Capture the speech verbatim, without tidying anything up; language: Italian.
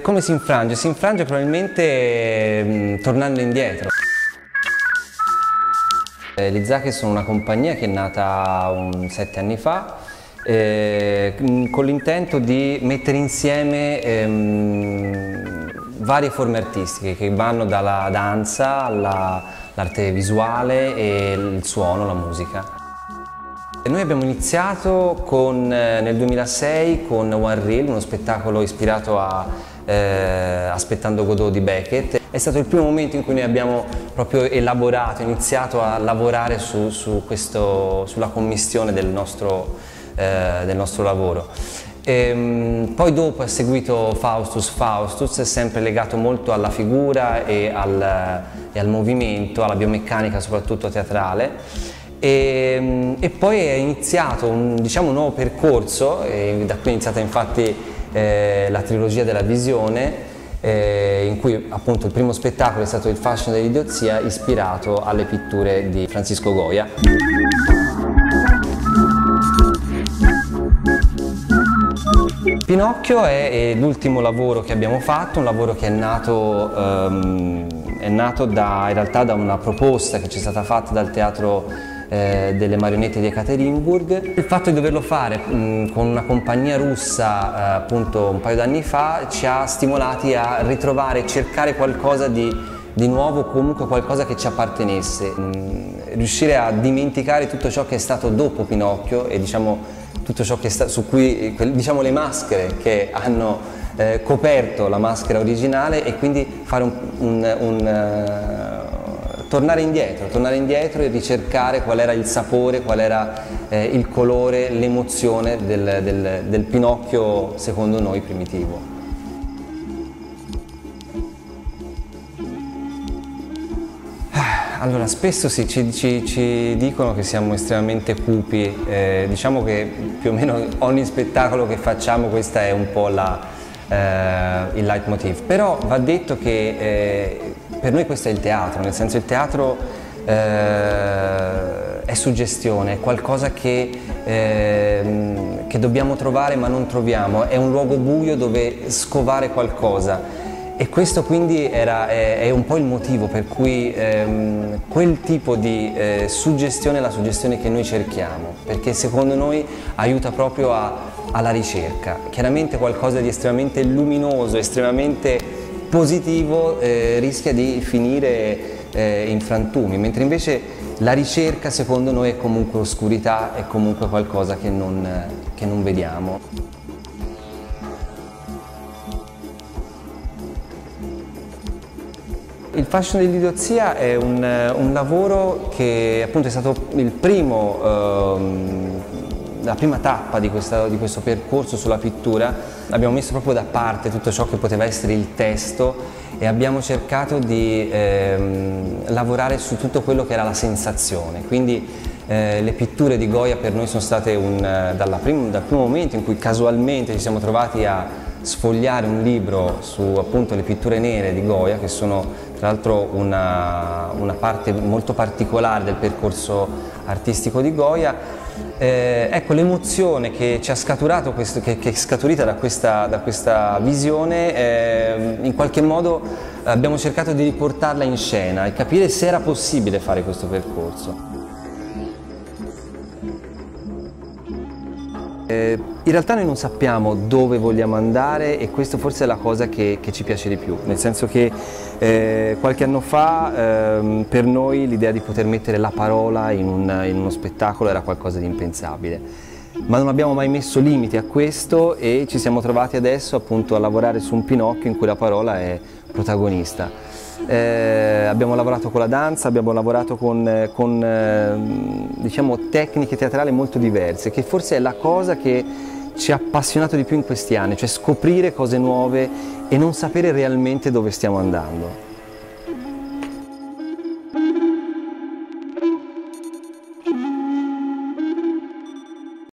come si infrange? Si infrange probabilmente mh, tornando indietro. Eh, Gli Zaki sono una compagnia che è nata un sette anni fa eh, con l'intento di mettere insieme ehm, varie forme artistiche che vanno dalla danza all'arte visuale e il suono, la musica. Noi abbiamo iniziato con, eh, nel duemilasei con One Reel, uno spettacolo ispirato a eh, Aspettando Godot di Beckett. È stato il primo momento in cui noi abbiamo proprio elaborato, iniziato a lavorare su, su questo, sulla commistione del nostro, eh, del nostro lavoro. E, poi dopo è seguito Faustus Faustus, sempre legato molto alla figura e al, e al movimento, alla biomeccanica soprattutto teatrale. E, e poi è iniziato un, diciamo, un nuovo percorso, e da qui è iniziata infatti eh, la trilogia della visione, eh, in cui appunto il primo spettacolo è stato Il fascino dell'idiozia, ispirato alle pitture di Francisco Goya. Pinocchio è, è l'ultimo lavoro che abbiamo fatto, un lavoro che è nato, um, è nato da, in realtà da una proposta che ci è stata fatta dal teatro Eh, delle marionette di Ekaterinburg. Il fatto di doverlo fare mh, con una compagnia russa eh, appunto un paio d'anni fa ci ha stimolati a ritrovare, cercare qualcosa di, di nuovo, comunque qualcosa che ci appartenesse, mh, riuscire a dimenticare tutto ciò che è stato dopo Pinocchio e diciamo tutto ciò che sta, su cui, diciamo le maschere che hanno eh, coperto la maschera originale, e quindi fare un, un, un uh, tornare indietro, tornare indietro e ricercare qual era il sapore, qual era eh, il colore, l'emozione del, del, del Pinocchio secondo noi primitivo. Allora, spesso sì, ci, ci, ci dicono che siamo estremamente cupi, eh, diciamo che più o meno ogni spettacolo che facciamo questa è un po' la, eh, il leitmotiv, però va detto che eh, per noi questo è il teatro, nel senso il teatro eh, è suggestione, è qualcosa che, eh, che dobbiamo trovare ma non troviamo, è un luogo buio dove scovare qualcosa, e questo quindi era, è, è un po' il motivo per cui ehm, quel tipo di eh, suggestione è la suggestione che noi cerchiamo, perché secondo noi aiuta proprio a, alla ricerca. Chiaramente qualcosa di estremamente luminoso, estremamente positivo eh, rischia di finire eh, in frantumi, mentre invece la ricerca secondo noi è comunque oscurità, è comunque qualcosa che non, che non vediamo. Il fascino dell'idiozia è un, un lavoro che appunto è stato il primo, ehm, la prima tappa di, questa, di questo percorso sulla pittura. Abbiamo messo proprio da parte tutto ciò che poteva essere il testo e abbiamo cercato di ehm, lavorare su tutto quello che era la sensazione. Quindi eh, le pitture di Goya per noi sono state un, dalla prim, dal primo momento in cui casualmente ci siamo trovati a sfogliare un libro su appunto le pitture nere di Goya, che sono tra l'altro una, una parte molto particolare del percorso artistico di Goya. Eh, ecco, l'emozione che ci ha scaturato, questo, che, che è scaturita da questa, da questa visione, eh, in qualche modo abbiamo cercato di riportarla in scena e capire se era possibile fare questo percorso. Eh, in realtà noi non sappiamo dove vogliamo andare, e questo forse è la cosa che, che ci piace di più, nel senso che eh, qualche anno fa eh, per noi l'idea di poter mettere la parola in, un, in uno spettacolo era qualcosa di impensabile, ma non abbiamo mai messo limiti a questo e ci siamo trovati adesso appunto a lavorare su un Pinocchio in cui la parola è protagonista. Eh, abbiamo lavorato con la danza, abbiamo lavorato con, con eh, diciamo, tecniche teatrali molto diverse, che forse è la cosa che ci ha appassionato di più in questi anni, cioè scoprire cose nuove e non sapere realmente dove stiamo andando.